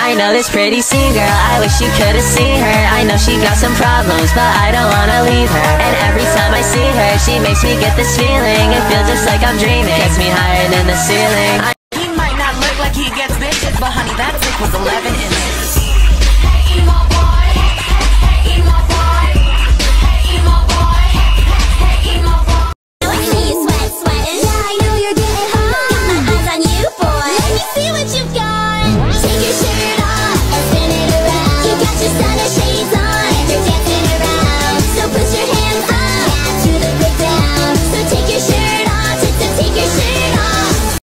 I know this pretty scene girl, I wish you could've seen her. I know she got some problems, but I don't wanna leave her. And every time I see her, she makes me get this feeling. It feels just like I'm dreaming, gets me higher than the ceiling. He might not look like he gets bitches, but honey, that dick was 11 inches. Hey, my boy.